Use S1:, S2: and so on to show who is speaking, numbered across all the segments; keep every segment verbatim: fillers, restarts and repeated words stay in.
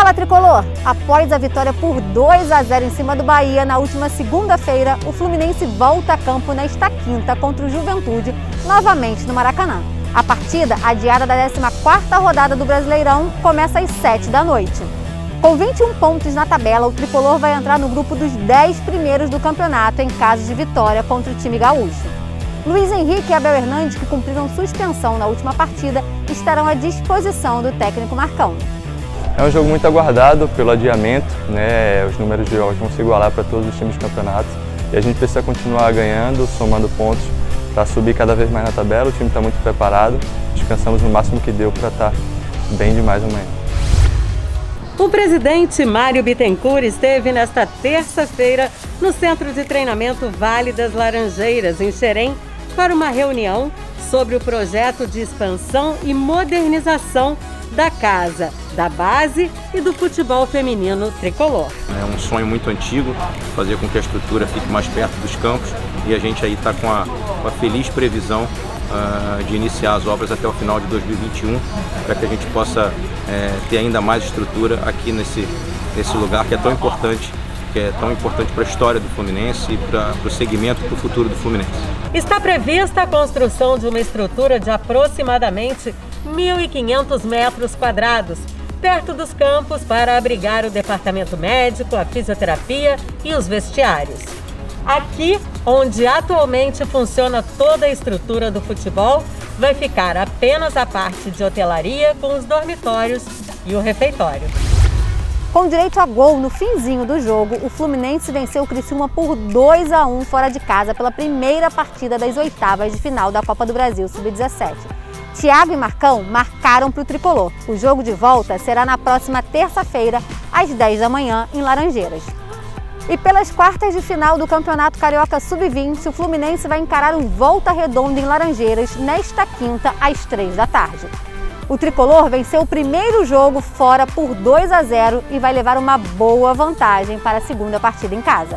S1: Fala, Tricolor! Após a vitória por dois a zero em cima do Bahia na última segunda-feira, o Fluminense volta a campo nesta quinta contra o Juventude, novamente no Maracanã. A partida, adiada da décima quarta rodada do Brasileirão, começa às sete da noite. Com vinte e um pontos na tabela, o Tricolor vai entrar no grupo dos dez primeiros do campeonato em caso de vitória contra o time gaúcho. Luiz Henrique e Abel Hernandes, que cumpriram suspensão na última partida, estarão à disposição do técnico Marcão.
S2: É um jogo muito aguardado pelo adiamento, né? Os números de jogos vão se igualar para todos os times do campeonato e a gente precisa continuar ganhando, somando pontos para subir cada vez mais na tabela. O time está muito preparado, descansamos no máximo que deu para estar bem demais amanhã.
S3: O presidente Mário Bittencourt esteve nesta terça-feira no Centro de Treinamento Vale das Laranjeiras, em Xerém, para uma reunião sobre o projeto de expansão e modernização da casa, da base e do futebol feminino tricolor.
S4: É um sonho muito antigo, fazer com que a estrutura fique mais perto dos campos, e a gente aí está com a, com a feliz previsão uh, de iniciar as obras até o final de dois mil e vinte e um, para que a gente possa é, ter ainda mais estrutura aqui nesse, nesse lugar que é tão importante, que é tão importante para a história do Fluminense e para o segmento, para o futuro do Fluminense.
S3: Está prevista a construção de uma estrutura de aproximadamente mil e quinhentos metros quadrados, perto dos campos, para abrigar o departamento médico, a fisioterapia e os vestiários. Aqui, onde atualmente funciona toda a estrutura do futebol, vai ficar apenas a parte de hotelaria com os dormitórios e o refeitório.
S1: Com direito a gol no finzinho do jogo, o Fluminense venceu o Criciúma por dois a um fora de casa pela primeira partida das oitavas de final da Copa do Brasil sub dezessete. Thiago e Marcão marcaram para o Tricolor. O jogo de volta será na próxima terça-feira, às dez da manhã, em Laranjeiras. E pelas quartas de final do Campeonato Carioca sub vinte, o Fluminense vai encarar o Volta Redonda em Laranjeiras nesta quinta, às três da tarde. O Tricolor venceu o primeiro jogo fora por dois a zero e vai levar uma boa vantagem para a segunda partida em casa.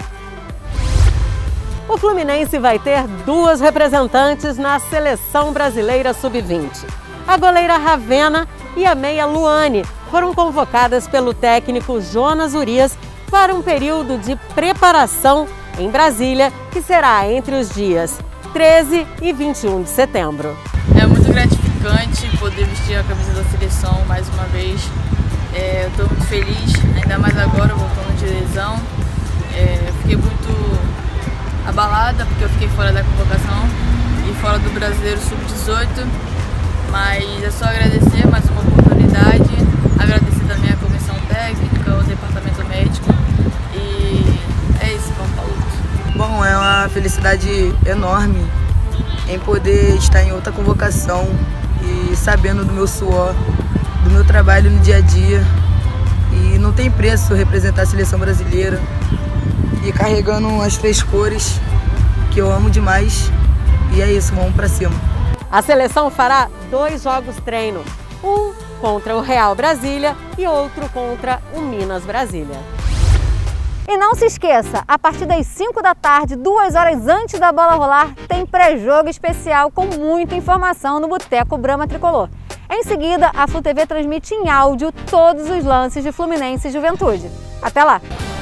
S3: O Fluminense vai ter duas representantes na Seleção Brasileira sub vinte. A goleira Ravena e a meia Luane foram convocadas pelo técnico Jonas Urias para um período de preparação em Brasília, que será entre os dias treze e vinte e um de setembro.
S5: É muito gratificante poder vestir a camisa da seleção mais uma vez. É, eu estou muito feliz, ainda mais agora voltando de lesão. É, fiquei muito abalada porque eu fiquei fora da convocação e fora do Brasileiro sub dezoito, mas é só agradecer mais uma oportunidade, agradecer também a comissão técnica, o departamento médico, e é isso, vamos para a luta.
S6: Bom, é uma felicidade enorme em poder estar em outra convocação e sabendo do meu suor, do meu trabalho no dia a dia, e não tem preço representar a seleção brasileira e carregando as três cores que eu amo demais, e é isso, vamos pra cima.
S3: A seleção fará dois jogos treino, um contra o Real Brasília e outro contra o Minas Brasília.
S1: E não se esqueça, a partir das cinco da tarde, duas horas antes da bola rolar, tem pré-jogo especial com muita informação no Boteco Brahma Tricolor. Em seguida, a Flu T V transmite em áudio todos os lances de Fluminense e Juventude. Até lá!